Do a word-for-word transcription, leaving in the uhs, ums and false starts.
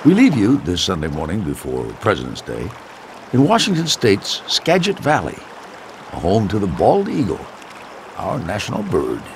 We leave you this Sunday morning before President's Day in Washington State's Skagit Valley, home to the bald eagle, our national bird.